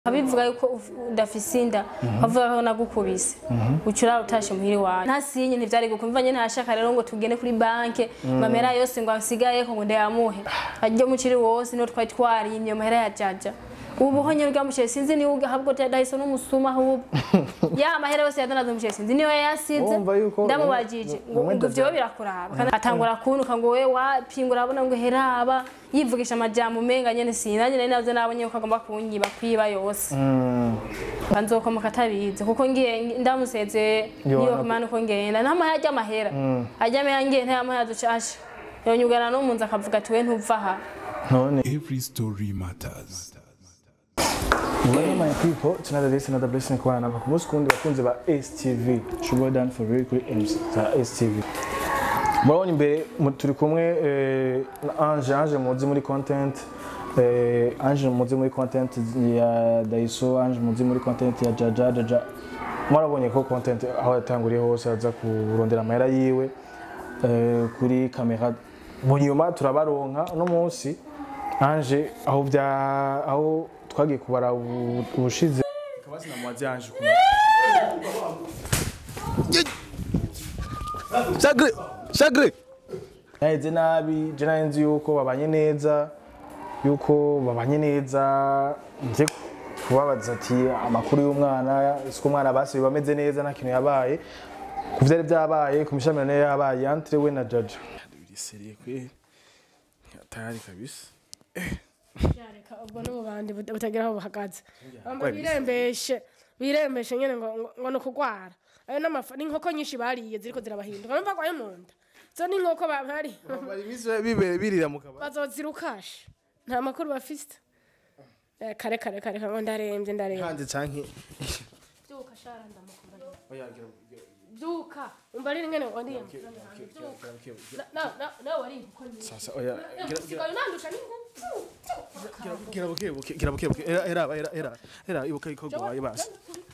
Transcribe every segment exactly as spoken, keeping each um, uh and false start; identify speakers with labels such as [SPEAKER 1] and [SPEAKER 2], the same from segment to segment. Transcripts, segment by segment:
[SPEAKER 1] Abivuga yuko udafisinda bavuga ko nagukubise ucura utashe muhiri wawe ntasinye ntivyari gukumva nye ntashaka rero ngo tugende kuri banke mamera yose ngo asigaye ko ngo ndayamuhe ajye muciri wose no twari twari imyo mahera ya Jaja ubu honye rwamushye sinzi ni uga habwo dahiso n'umusuma ahubwo ya mahera yose yadanazo mushye sinzi niyo yasize ndamubajije ngo ivyo birakuraba kandi atangura kunuka ngo we wapingura abona ngo heraba yivugisha amajambo umenga nyene sinanye nari navyo nabonye ko agomba kunyiba kwiba yose banzokomoka atabize kuko ngiye ndamuseze niyo kumana uko ngenda nta mahera ajya mahera ajya me yangiye nta mahera ducasha yonyugana no munza akavuga ati we ntuva ha
[SPEAKER 2] none every story matters.
[SPEAKER 3] Well, my people, it's another day, it's another blessing. Kwa na bakumunsi kundi bakunze ba S T V. Sugar done for very quick aims za S T V. Murabona imbere turi kumwe eh Ange Ange muzi muri content eh Ange muzi muri content ya Daiso, Ange muzi muri content ya Jaja Jaja. Murabonye ko content aho yatanguriye hose aza kurondera amahera yiwe eh kuri kamera. Mu nyuma turabaronka no munsi Ange aho bya aho twagiye kubara ubushize kabasi na mwazi Ange kumwe Sagre Sagre Naheze nabi je nanzi yuko babanye neza yuko babanye neza nje kubabaza ati amakuru y'umwana siko umwana basi bameze neza nta kintu yabaye kuvyari byabaye kumishamirane yabaye entre we na Jaja biri serie kwe atari kabisa
[SPEAKER 4] Yareka ubwo no bandi butagira aho bahagaze amba birembeshe birembeshe nyene ngo ngo no kugwara ayo n'amafa n'inkoko nyinshi bariye ziriko zirabahinduka numva kwayo munda zo n'inkoko bari
[SPEAKER 3] bari bizwe bibere birira mu kabari
[SPEAKER 4] bazozirukasha nta makuru bafiste eh kare kare kare ngo ndarembye ndarembye
[SPEAKER 3] hanze canke
[SPEAKER 4] byuka shara ndamukumba oyagira byuka umbarire ngene wandi na na na wari inkoko nyinshi
[SPEAKER 3] sasa oya
[SPEAKER 4] gira nandusha n'inko
[SPEAKER 3] Gira buke buke gira buke buke era era era era ibuka iko gwaye basi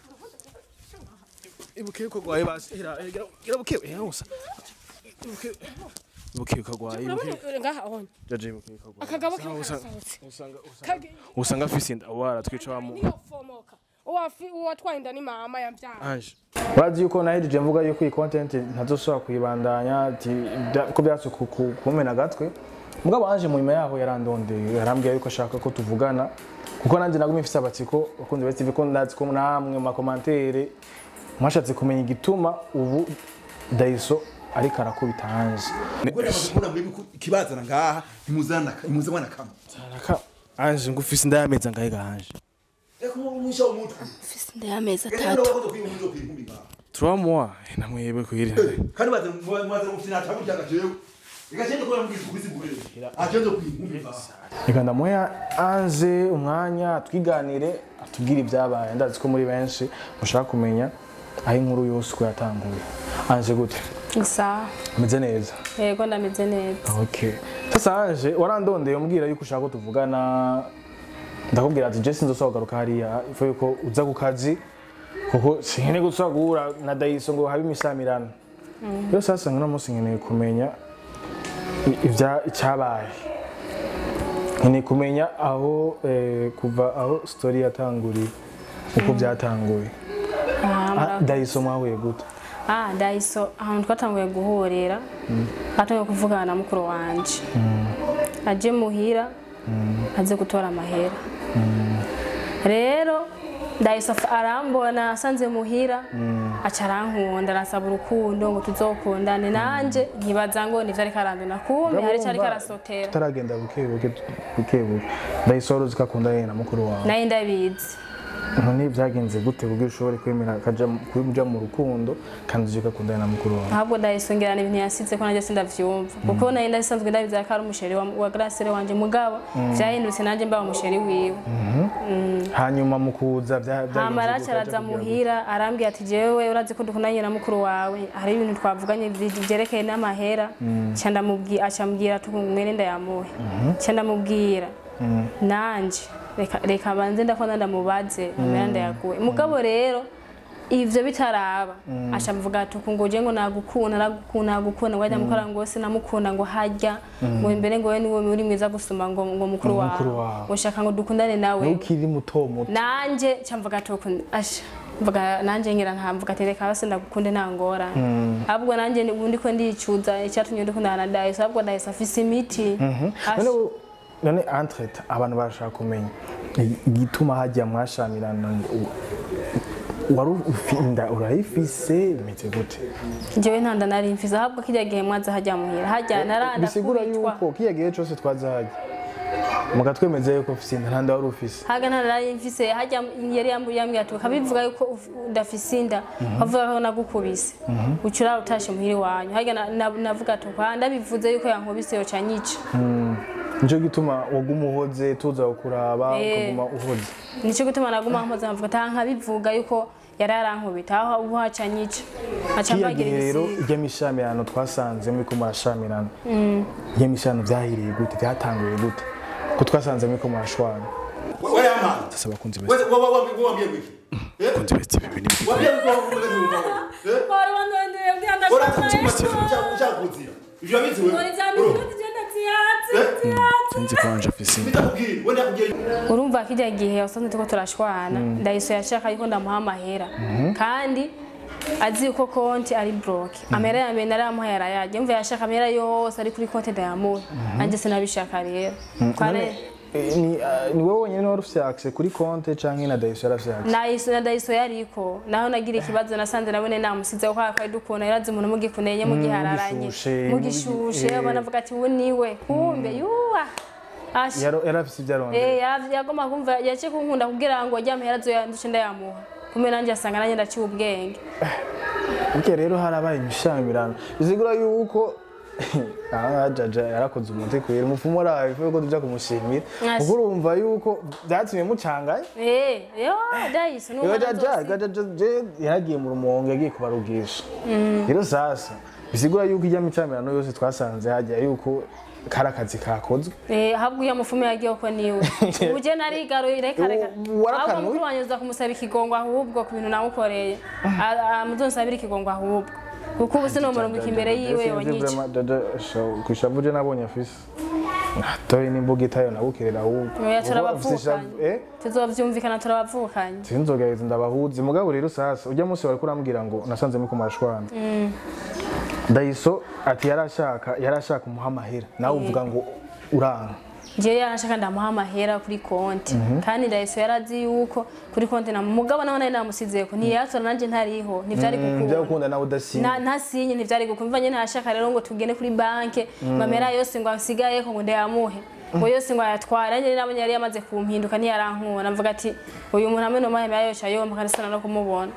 [SPEAKER 3] ibuke iko gwaye basi era gira buke yose ibuke ibuke iko gwaye ibuke
[SPEAKER 4] ngaha ahonye
[SPEAKER 3] Jaje ibuke iko gwaye
[SPEAKER 4] akagabo usanga
[SPEAKER 3] usanga usanga fisinda wara twica wa mu
[SPEAKER 4] uwafi uwatwainda ni mama ya mbyara
[SPEAKER 3] Ange Bazi yuko nahejeje mvuga yuko iyi content ntazosubira kuyibandanya ati ko byatse kumena gatwe Umugabo Ange mu nyuma yaho yarandondeye yarambwiye yuko ashaka ko tuvugana kuko nanjye nagumye mfise abatsiko bakunze ba S T V ko ndazi ko namwe mu commentaire mwashatse kumenya igituma ubu Daiso ariko arakubita Ange
[SPEAKER 2] Ubwo ndabona muri kibazana ngaha imuzana imuzana kama
[SPEAKER 3] Sanaka Ange ngufise ndayameza ngahe ga Ange
[SPEAKER 2] Eko umusha umuntu
[SPEAKER 1] Fisi ndayameza atatu
[SPEAKER 3] trois mois namwebe kuhiri
[SPEAKER 2] Kandi baza mwaza mufina atabujaga jewe Igachende kwa mugisi kubisi bugere. Ajenzo kwinkumva.
[SPEAKER 3] Eka ndamuha Ange umwanya twiganire atubwira ibyabaye ndazi ko muri benshi mushaka kumenya aho inkuru yose ko yatanguye. Ange gute?
[SPEAKER 1] Isa
[SPEAKER 3] Meze neza.
[SPEAKER 1] yego ndameze neza
[SPEAKER 3] Okay. Sasa Ange warandondeye umbwira yuko ushaka ko tuvugana ndakubwira ati je sinzosaba garuka hariya ifo yuko uza ku kazi kuko sinkeneye gusagura na Daiso ngo habe imisamirana. Yo sasa ngana musi nkeneye kumenya ivya icyabaye ni kumenya aho kuva aho story yatanguriye uko byatanguye Daiso mwahuye gute
[SPEAKER 1] ah Daiso ahantu twatanguye guhorera batanguye kuvugana na mukuru wanje aje muhira aze gutora amahera rero Daiso arambona asanze muhira acarankunda nasaba urukundo ngo tuzokundane nanje nkibaza ngo nivyo ari karanduna kumbe hari cyari karasotera
[SPEAKER 3] taragenda buke buke buke buke Daiso rozika kunda yena mukuru wawe
[SPEAKER 1] naye ndabizi
[SPEAKER 3] none byagenze gute kugira ushobore kwemera kaja kuja mu rukundo kandi uzika kunda yena mukuru wawe
[SPEAKER 1] ntabwo Daiso ngirana ibintu yasize ko nanje sindavyumva kuko naye ndasanzwe ndabiza ko ari umusheri wa Grace wanje mugabo vyahindutse nanje mba umusheri wiwe
[SPEAKER 3] hanyuma mukuza byagenze
[SPEAKER 1] amara cyaraza muhira arambwiye ati jewe urazi ko dukundanye na mukuru wawe hari ibintu twavuganye byerekeye n'amahera cyanda mubwi acambwira tukumwene ndayamuhe cyanda mubwira nanje reka reka banze ndakona ndamubaze amera ndayaguye mugabo rero ivyo bitaraba asha mvuga ati kunguje ngo nagukunda nagukunda nagukunda wajya mukora ngo sinamukunda ngo hajya ngo imbere ngo we niwe uri mwiza gusuma ngo ngo mukuru wawe ushaka ngo dukundane nawe
[SPEAKER 3] ukiri muto muto
[SPEAKER 1] nanje cyamvuga ati asha mvuga nanje ngira ntamvuga ati reka base ndagukunde ntangora ahubwo nanje ubundi ko ndicuza icyatumye ndikundana na Dayo ahubwo Dayo afise imiti
[SPEAKER 3] none entrete abantu bashaka kumenya igituma hajya mwashamirana wari ufinda urayifise bimeze gute
[SPEAKER 1] jewe ntanda nari mfise ahubwo kijya gihe mwaza hajya muhira hajya naranda
[SPEAKER 3] bisigura yuko kijya gihe cyose twaza hajya mugatwemeze yuko ufise ntanda wari ufise
[SPEAKER 1] haga ntanda nari mfise hajya yari yamburiye ambwiye ati kabivuga yuko udafise inda bavuga ko nagukubise ucura utashe muhiri wanyu hajya navuga ati kwanda bivuze yuko yankubise yo canyica
[SPEAKER 3] Nico gituma wagumuhoze tuza kuraba ukaguma uhoze.
[SPEAKER 1] Nico gituma naguma mpoza mvuga tanka bivuga yuko yari arankubita aho ubu hacanyica.
[SPEAKER 3] Acambagira rero ijya mishamirano twasanze muri ko marashamirano. Mm. Ijya mishano byahiriye gute byatanguye gute? Ko twasanze muri ko marashwana.
[SPEAKER 2] Wewe ama.
[SPEAKER 3] Sasa bakunzi bese.
[SPEAKER 2] Wewe wewe wambie gwiki.
[SPEAKER 3] Eh? Bakunzi bese bibini.
[SPEAKER 2] Wambie ko bakunzi bese. Eh?
[SPEAKER 1] Bari wandende yabwanda.
[SPEAKER 2] Bora kuchakuzira. Ivyo bizi wewe.
[SPEAKER 3] Nzi kwanje afise.
[SPEAKER 1] Urumva kijya gihe wasanze tuko turashwana Ndayiso yashaka yuko ndamuha amahera kandi azi uko konti ari broke amera ya mbere naramuha yarayaje mvuye yashaka amera yose ari kuri konti ndayamuha anje sinabishaka rero kware
[SPEAKER 3] ni ni wowe wonyene wari ufite access kuri konti canke na Ndayiso yarafite access
[SPEAKER 1] Ndayiso na Ndayiso yariko naho nagira ikibazo nasanze nabone namusize kwa kwa dukona yarazi umuntu mugikunenye mugihararanye mugishushe abana avuga ati ubu niwe kumbe yuwa
[SPEAKER 3] yaro yarafite ibyaronde
[SPEAKER 1] eh yagoma kumva yace kunkunda kugira ngo ajya amahera zo yandushe ndayamuha kumbe nanje asanga nanye ndaciye ubwenge
[SPEAKER 3] uke rero harabaye imishamirano bizigura yuko ah Jaja yarakoze umuti kwera umufumo rawe ifuye ko tujya kumushimira kuko urumva yuko byatumye mucangaye
[SPEAKER 1] eh yo Ndayiso no
[SPEAKER 3] Jaja Jaja yaragiye mu rumonge yagiye kubarugisha rero sasa bizigura yuko ijya micamirano yose twasanze hajya yuko karakazi kakozwe
[SPEAKER 1] eh habwo ya mufume yagiye ko niwe uje nari garo ireka reka ahubwo mukuru wanyuza kumusaba ikigongo ahubwo ku bintu nawukoreye amuzonsabira ikigongo ahubwo kuko ubu sino murongo imbere yiwe yonyice
[SPEAKER 3] kushavuje nabonye afise Toyi nimbuga tayo nabukirera ahubwo
[SPEAKER 1] oya turabavukanye eh tuzovyumvikana turabavukanye
[SPEAKER 3] sinzogaheza ndabahuze mugabo rero sasa ujya munsi wari kurambwira ngo nasanze muri kumashwana Ndayiso ati yarashaka yarashaka umuha amahera nawe uvuga ngo uranga
[SPEAKER 1] je yarashaka ndamuha amahera kuri konti kandi Ndayiso yarazi yuko kuri konti na mugabo naho nari namusizeko ntiyatora nanje ntariho ntivyari gukunda
[SPEAKER 3] gukunda nawe udasinye
[SPEAKER 1] na ntasinye ntivyari gukumva nyene ntashaka rero ngo tugene kuri banke mamera yose ngo asigaye ko ngo ndayamuhe ngo yose ngo ayatwara nyene nabonye yari yamaze kumpinduka ntiyarankuna mvuga ati uyu muntu amwe no mahema yose ayo mukana no kumubona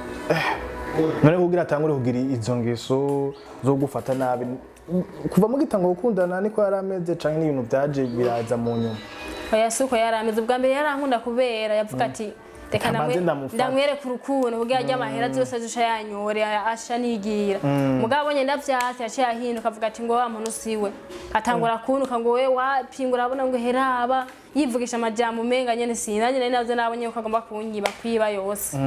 [SPEAKER 3] none kugira atangure kugira izo ngeso zo gufata nabi kuva mu gitango gukundana niko yarameze canke n'ibintu byaje biraza mu nyuma
[SPEAKER 1] oya suko yarameze ubwa mbere yarankunda kubera yavuga ati reka namwe ndamwere ku rukundo kugira ajya amahera zose zisha yanyore asha nigira mugabo nyene ndavyatse yaciye ahinduka avuga ati ngo wa muntu siwe atangura kunuka ngo we wapingura abona ngo heraba yivugisha amajambo menga nyene sinanye nari nazo nabonye ko agomba kunyiba kwiba yose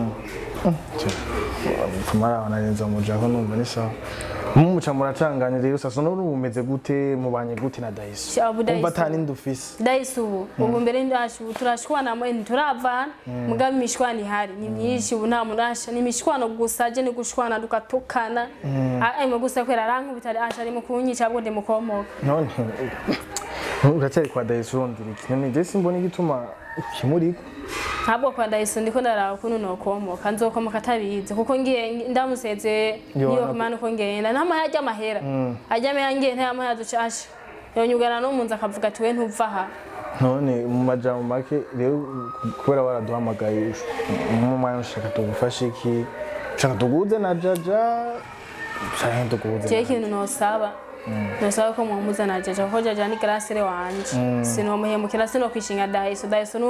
[SPEAKER 3] kumara wananyenza umujaho numva ni sawa mumuca muracanganye rero sasa no rumeze gute mubanye gute na Ndayiso umva tani ndufise
[SPEAKER 1] Ndayiso ubu ubu mbere ndashu turashwana mwe turavana mugabe imishwani hari ni myinshi ubu nta murasha ni imishwano gusa je ni gushwana dukatukana aimo gusa kwera arankubita asha ari mu kunyica abwo ndi mukomoka
[SPEAKER 3] none uracyari kwa Ndayiso rondira iki none je simbona igituma kimuriko
[SPEAKER 1] ntabwo kwa Ndayiso ndiko ndaraba kuno nokomoka nzokomoka tabize kuko ngiye ndamuseze niyo kumana uko ngenda ntama yajya amahera ajya me yangiye ntama yaducasha yonyugana no munza akavuga ati we ntuva aha
[SPEAKER 3] none mu majambo make rero kubera waraduhamagaye mu mwanya ushaka tugufashe iki ushaka tuguze na Jaja cyane tuguze
[SPEAKER 1] je ikintu nosaba nosaba ko mumuza na Jaja ko Jaja ni grasere wanje sino muhemukira sino kwishinga Ndayiso Ndayiso no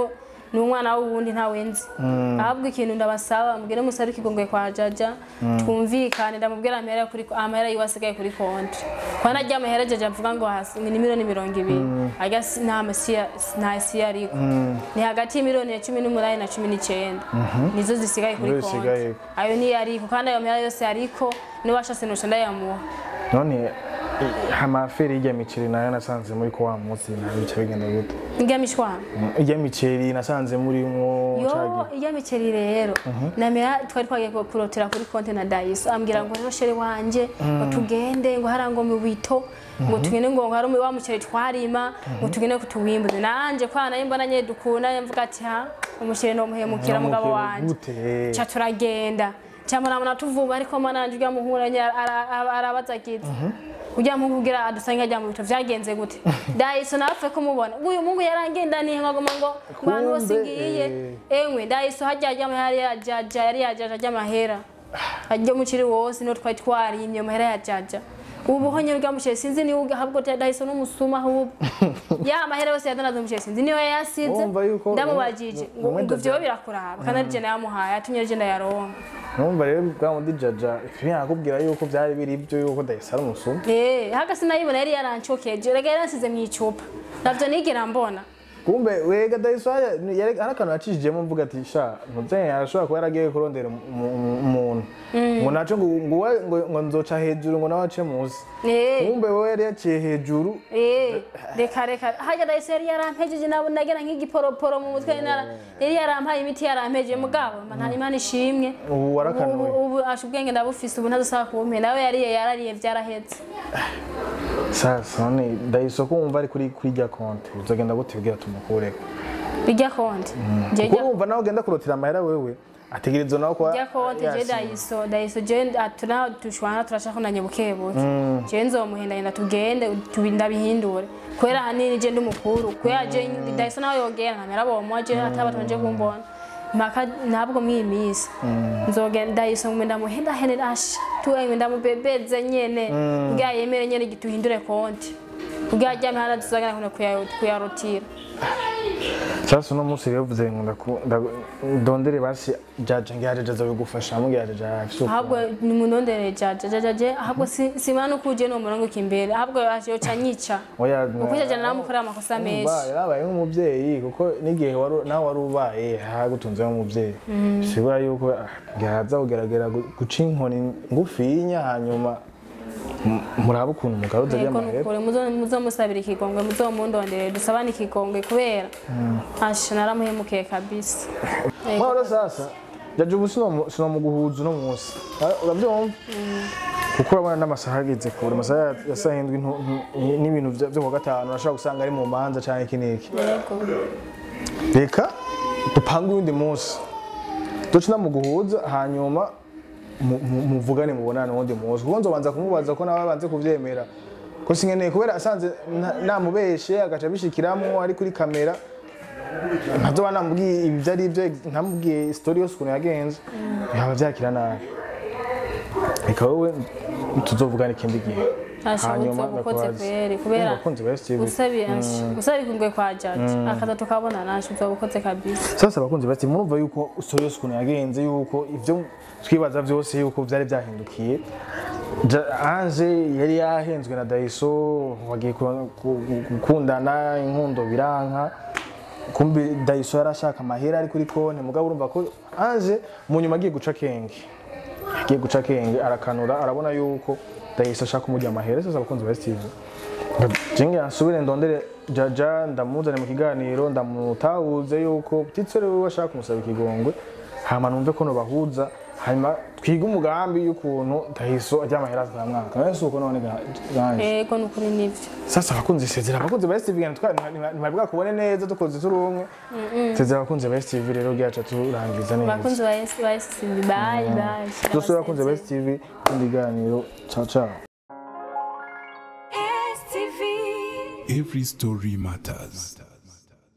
[SPEAKER 1] ni umwana w'uwundi ntawenzi ahubwo ikintu ndabasaba mubwire musari kigongwe kwa Jaja twumvikane ndamubwira amahera kuri amahera yiwasigaye kuri konti kwa najya amahera Jaja mvuga ngo hasi ni miliyoni mirongo ibiri ajya nta masiya nta siya ariko ni hagati y'imiliyoni ya cumi n'umunani na cumi n'icyenda nizo zisigaye kuri konti ayo ni ariko kandi ayo mahera yose ariko ni washase no shanda yamuha
[SPEAKER 3] none hamaferi ijya miceri nayo nasanze muri ko wa munsi nayo bice bigenda gute
[SPEAKER 1] ijya mishwa
[SPEAKER 3] ijya miceri nasanze muri mwo
[SPEAKER 1] yo ijya miceri rero namera twari twagiye kurotera kuri konti na Daiso ambwira ngo rero shere wanje ngo tugende ngo harango mu bito ngo tugende ngo ngaro mu wa muceri twarima ngo tugende kutuwimbuze nanje kwana imbona nye dukunda mvuga ati ha umuceri no muhemukira mugabo wanje cha turagenda cyamara muna tuvuba ariko mananje ujya muhuranye arabaza kiti ujya muvugira adusanga ajya mu bito vyagenze gute Daiso nafe kumubona uyu mungu yarangenda ni ngagoma ngo bantu bosigiye emwe Daiso hajya ajya mahera ya Jaja yari ya Jaja ajya mahera ajya muciri wose no twari twarimye mahera ya Jaja ubu honye rwa muciri sinzi ni uga habwo Daiso no musuma ahubwo ya mahera yose yadanaza muciri sinzi niyo yasize ndamubajije ngo ivyo birakuraba kandi je nayamuhaye atunyeje ndayaronka
[SPEAKER 3] numva rero bwa mundi Jaja yakubwira yuko byari biri ibyo yuko Daiso ari umusuma
[SPEAKER 1] eh haka sinayibona yari yarancokeje rega yaransize mu icupa navyo nigera mbona
[SPEAKER 3] kumbe wega Daiso yari arakano yacishijemo mvuga ati sha muzenye arashobora kuba yaragiye kurondera umuntu ngo naco ngo ngo nzoca hejuru ngo nawace musi kumbe wewe yari yaciye hejuru
[SPEAKER 1] eh reka reka haja Daiso yari yarampejeje nabo nagera nk'igiporoporo mu mutwe yari yarampaye imiti yarampeje mugabo nta imana ishimwe
[SPEAKER 3] ubu warakanuye
[SPEAKER 1] ubu ashubwenge ndabufise ubu ntazosaba kumpe nawe yari yarariye byarahetse
[SPEAKER 3] sasa none Daiso ko umva ari kuri kuri rya konti uzagenda gutibwira tumukureko
[SPEAKER 1] bijya konti
[SPEAKER 3] je je umva nawe ugenda kurotira amahera wewe ategerezo nawe kwa
[SPEAKER 1] bijya konti je Daiso Daiso je atuna tushwana turashaka nanye bukebuke je nzomuhendanya tugende tubinda bihindure kwera hanini je ndi mukuru kwera je Daiso nawe yogera nkamera bomwa je atabatwa nje kumbona maka ntabwo mwimisa nzogenda Daiso ngenda muhenda hene asha tuwe ngenda mubebeze nyene bwa yemere nyene gituhindure konti bwa jya mhana tuzagana kuna kuyarotira
[SPEAKER 3] sasa no musi yavuze ngo ndondere basi Jaja ngiyaje zo bigufasha mu ngiyaje afite
[SPEAKER 1] ahubwo ni munondere Jaja Jaja je ahubwo simana kuje no murongo kimbere ahubwo yo canyica uko Jaja namukora amakosa menshi
[SPEAKER 3] yarabaye nk'umubyeyi kuko nigihe wari nawe wari ubaye hagutunze nk'umubyeyi sibura yuko ngiyaza kugeragera guca inkoni ngufinya hanyuma muraba ukuntu umugabo uzaje amahera
[SPEAKER 1] muzo musabira ikigongwe muzo mundondere dusabana ikigongwe kubera asha naramuhemukiye kabisa
[SPEAKER 3] mara sasa Jaja ubu sino muguhuza no munsi urabyumva kuko urabona n'amasaha ageze kure amasaha yasahindwe n'ibintu byo ku gatanu urashobora gusanga ari mu manza cyane kiniki reka dupanga undi munsi duce namuguhuza hanyuma muvugane mubonana wundi muzi kuko nzobanza kumubaza ko nawe banze kuvyemera ko singeneye kubera asanze namubeshe agaca bishikiramo ari kuri kamera ntazoba namubwiye ibi byari ibyo ntamubwiye story yose ukuntu yagenze yaba vyakira nabi reka wowe tuzovugana ikindi gihe
[SPEAKER 1] hanyuma ukoze kweri kubera usabi usabi kungwe kwa Jaja akaza tukabona nasho uzobukoze kabisa
[SPEAKER 3] sasa abakunzi bati murumva yuko story yose ukuntu yagenze yuko ivyo twibaza byose yuko byari byahindukiye anje yari yahenzwe na Daiso wagiye gukundana inkundo biranka kumbe Daiso yarashaka amahera ari kuri konti mugabo urumva ko anje mu nyuma agiye guca kenge agiye guca kenge arakanura arabona yuko Daiso ashaka kumujya amahera sasa abakunzi ba Steve jinge asubire ndondere Jaja ndamuzane mu kiganiro ndamutahuze yuko titsere we ashaka kumusaba ikigongwe hama numve ko no bahuza hanyuma twiga umugambi y'ukuntu Daiso ajya amahera za mwaka nese uko none ganje
[SPEAKER 1] eh ko nukuri nivyo
[SPEAKER 3] sasa abakunzi sezera abakunzi ba Steve ntibabwa kubone neza dukoze turumwe sezera abakunzi ba Steve rero giaca turangiza neza
[SPEAKER 1] abakunzi ba Steve bye bye
[SPEAKER 3] dusura abakunzi ba Steve indiganiro ciao ciao
[SPEAKER 5] Every story matters.